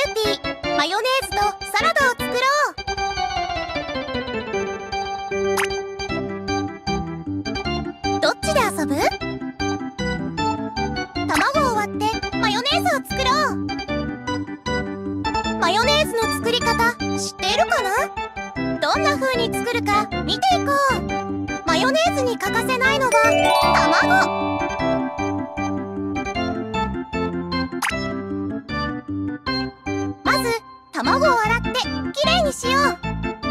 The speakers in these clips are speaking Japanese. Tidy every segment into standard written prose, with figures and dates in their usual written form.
ーピー、マヨネーズとサラダを作ろう。どっちで遊ぶ？卵を割ってマヨネーズを作ろう。マヨネーズの作り方知っているかな？どんな風に作るか見ていこう。マヨネーズに欠かせないのが卵。まず卵を洗ってきれいにしよう。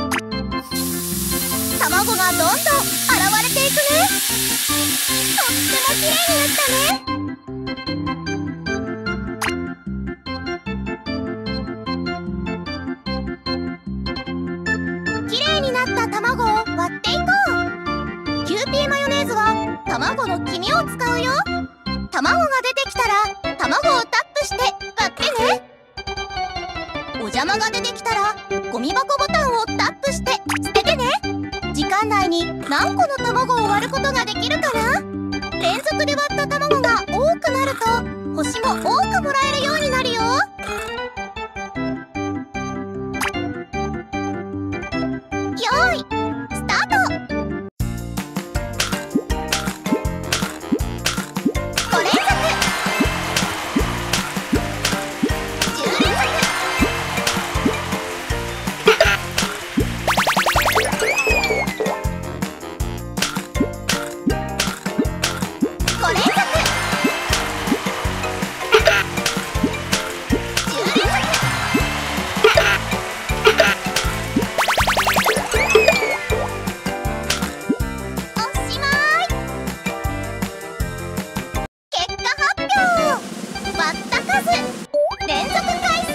卵がどんどん洗われていくね。とってもきれいになったね。きれいになった卵を割っていこう。キューピーマヨネーズは卵の黄身を使うよ。卵が出てきたら卵をタップして割ってね。お邪魔が出てきたらゴミ箱ボタンをタップして捨ててね。時間内に何個の卵を割ることができるかな？連続で割った卵が多くなると星も多くもらえるようになるよ。よーい、スタート。5連続、10連続、5連続、10連続。おしまい。結果発表。割った数、連続回数。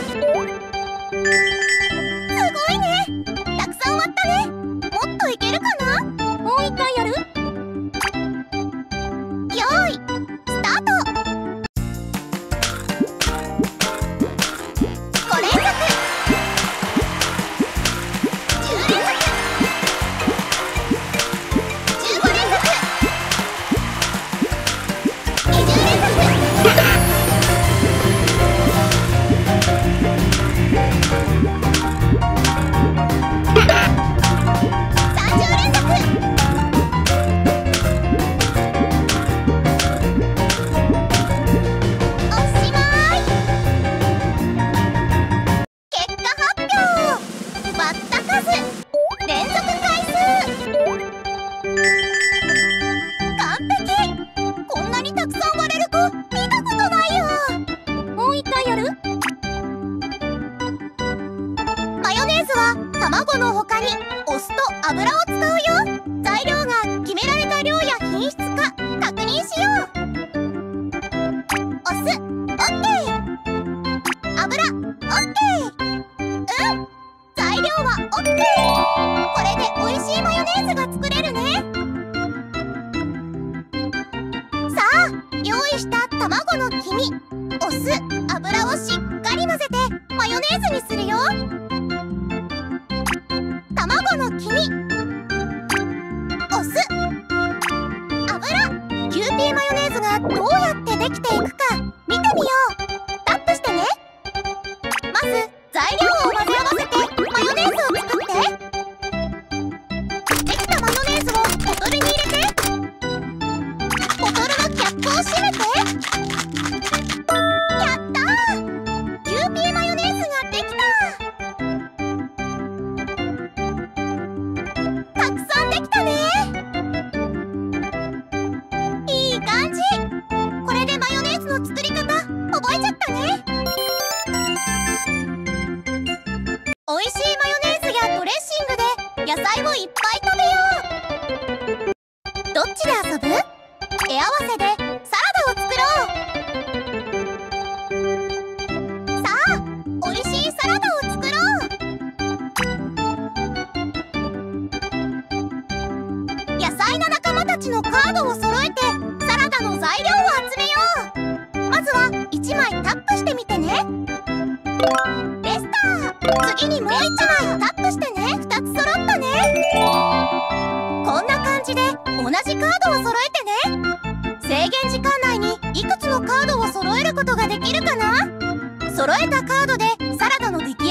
すごいね。たくさん割ったね。もっといけるかな？もう一回やる？よーい、スタート。5連続、10連続、15連続、20連続、30連続。おしまい。結果発表。割った数、連続回数。完璧。こんなにたくさん割れる子見たことないよ。もう一回やる？マヨネーズは卵の他にお酢と油を使うよ。材料が決められた量や品質か確認しよう。お酢、オッケー。油、オッケー。材料はオッケー。これで美味しいマヨネーズが作れるね。さあ、用意した卵の黄身、お酢、油をしっかり混ぜてマヨネーズにするよ。卵の黄身、お酢、油、キューピーマヨネーズがどうやってできていくか見てみよう。タップしてね。まず材料を混ぜ合わせてマヨネーズを作って。できたマヨネーズをボトルに入れて。ボトルのキャップを閉めて。やったー！キューピーマヨネーズができた。たくさんできたね。いい感じ。これでマヨネーズの作り方覚えちゃったね。おいしいマヨネーズやドレッシングで野菜をいっぱい食べよう。どっちで遊ぶ？絵合わせでサラダを作ろう。さあ、おいしいサラダを作ろう。野菜の仲間たちのカードを揃えてサラダの材料を集めよう。まずは1枚タップしてみてね。レスター。次にもう1枚タップしてね。2つ揃ったね。こんな感じで同じカードを揃えてね。制限時間内にいくつのカードを揃えることができるかな？そ揃えたカードでサラダの出来